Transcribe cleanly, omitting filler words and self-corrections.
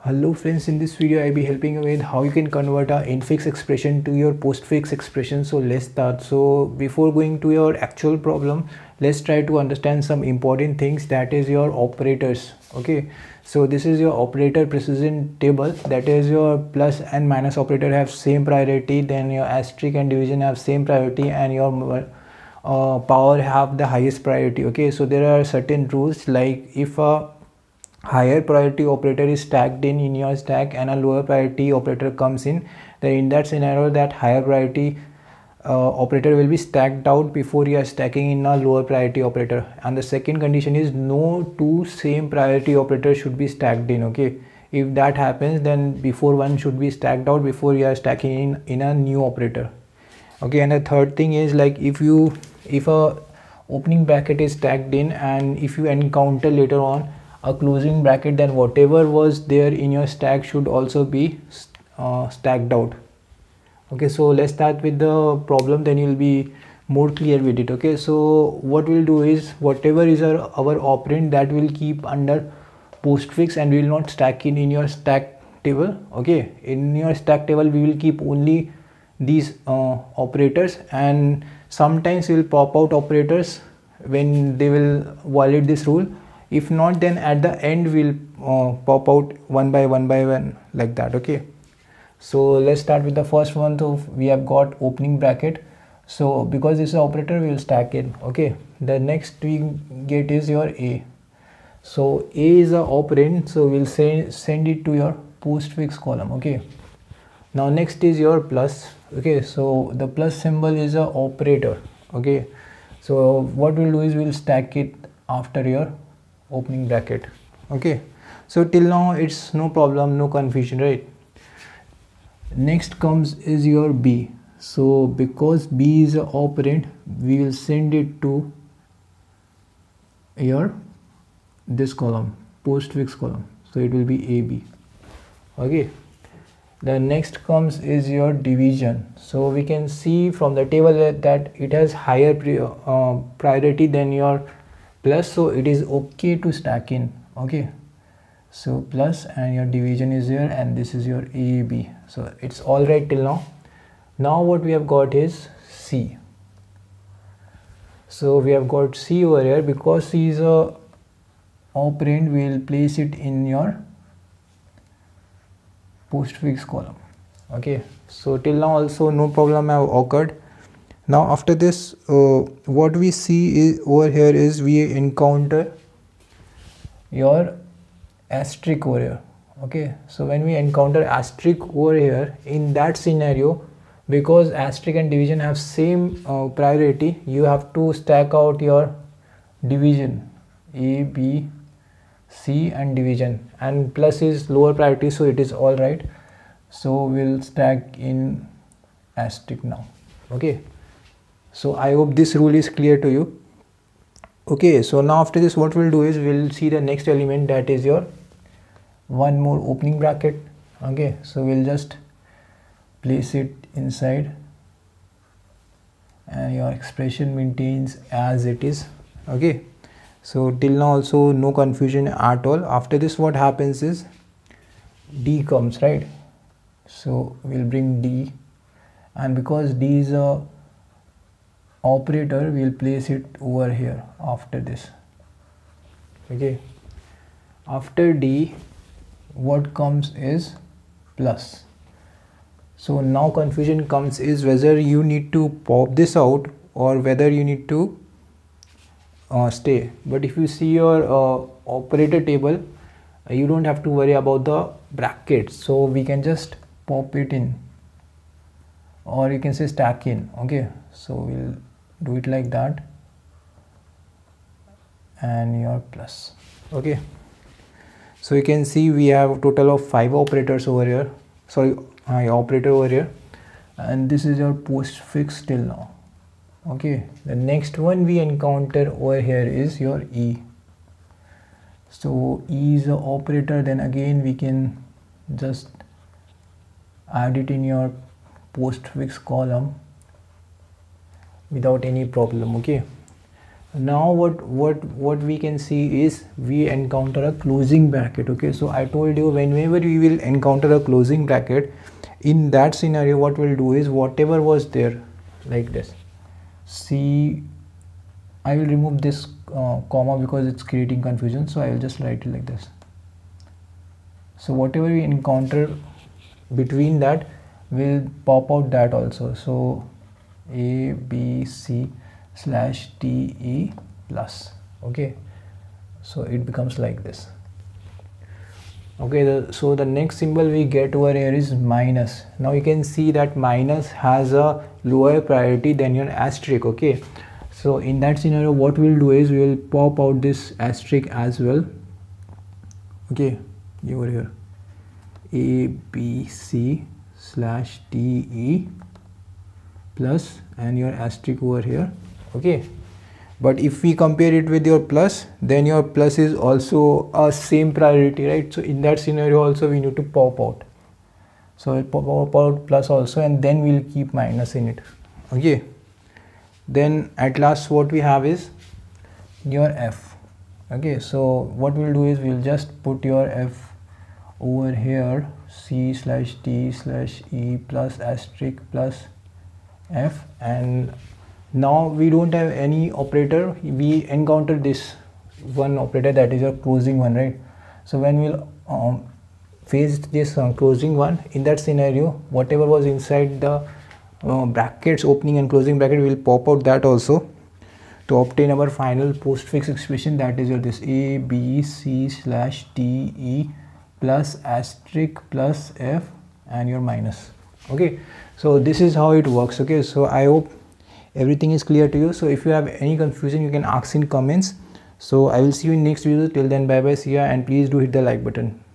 Hello friends, in this video I'll be helping you with how you can convert a infix expression to your postfix expression. So let's start. So before going to your actual problem, let's try to understand some important things, that is your operators. Okay, so this is your operator precision table, that is your plus and minus operator have same priority, then your asterisk and division have same priority, and your power have the highest priority. Okay, so there are certain rules, like if a higher priority operator is stacked in your stack and a lower priority operator comes in, then in that scenario that higher priority operator will be stacked out before you are stacking in a lower priority operator. And the second condition is no two same priority operators should be stacked in. Okay, if that happens, then before one should be stacked out before you are stacking in a new operator. Okay, and the third thing is, like if a opening bracket is stacked in and if you encounter later on a closing bracket, then whatever was there in your stack should also be stacked out. Okay, so let's start with the problem, then you'll be more clear with it. Okay, so what we'll do is, whatever is our operand, that will keep under postfix and we will not stack in your stack table. Okay, in your stack table we will keep only these operators, and sometimes we will pop out operators when they will violate this rule. If not, then at the end we'll pop out one by one like that. Okay, so let's start with the first one. So we have got opening bracket, so because this is operator we will stack it. Okay, the next we get is your A. So A is a operand, so we'll send it to your postfix column. Okay, now next is your plus. Okay, so the plus symbol is a operator. Okay, so what we'll do is we'll stack it after your opening bracket. Okay, so till now it's no problem, no confusion, right? Next comes is your B. So because B is a operand, we will send it to your this column, postfix column, so it will be AB. Okay, the next comes is your division. So we can see from the table that it has higher priority than your plus, so it is okay to stack in. Okay, so plus and your division is here and this is your AB, so it's all right till now. Now what we have got is C. So we have got C over here. Because C is a operand, we will place it in your postfix column. Okay, so till now also no problem have occurred. Now after this, what we see is over here is we encounter your asterisk over here. Okay, so when we encounter asterisk over here, in that scenario, because asterisk and division have same priority, you have to stack out your division, A, B, C and division, and plus is lower priority, so it is all right. So we'll stack in asterisk now. Okay, so I hope this rule is clear to you. Okay, so now after this what we'll do is we'll see the next element, that is your one more opening bracket. Okay, so we'll just place it inside and your expression maintains as it is. Okay, so till now also no confusion at all. After this what happens is D comes, right? So we'll bring D, and because D is a operator, we'll place it over here after this. Okay, after D what comes is plus. So now confusion comes is whether you need to pop this out or whether you need to stay. But if you see your operator table, you don't have to worry about the brackets, so we can just pop it in, or you can say stack in. Okay, so we'll do it like that, and your plus. Okay, so you can see we have a total of 5 operators over here, sorry, operator over here, and this is your postfix till now. Okay, the next one we encounter over here is your E. So E is the operator, then again we can just add it in your postfix column without any problem. Okay, Now what we can see is we encounter a closing bracket. Okay, so I told you whenever you will encounter a closing bracket, in that scenario what we'll do is whatever was there like this, see, I will remove this comma because it's creating confusion, so I will just write it like this. So whatever we encounter between that will pop out that also. So A B C slash D E plus. Okay, so it becomes like this. Okay, so the next symbol we get over here is minus. Now you can see that minus has a lower priority than your asterisk. Okay, so in that scenario what we'll do is we will pop out this asterisk as well. Okay, over here A B C slash D E plus and your asterisk over here. Okay, but if we compare it with your plus, then your plus is also a same priority, right? So in that scenario also we need to pop out, so I'll pop out plus also, and then we'll keep minus in it. Okay, then at last what we have is your F. Okay, so what we'll do is we'll just put your F over here, C slash D slash E plus asterisk plus F, and now we don't have any operator. We encounter this one operator, that is your closing one, right? So when we'll face this closing one, in that scenario whatever was inside the brackets, opening and closing bracket, will pop out that also to obtain our final postfix expression, that is your this A B C slash D E plus asterisk plus F and your minus. Okay, so this is how it works. Okay, so I hope everything is clear to you. So if you have any confusion, you can ask in comments. So I will see you in next video. Till then, bye bye, see ya, and please do hit the like button.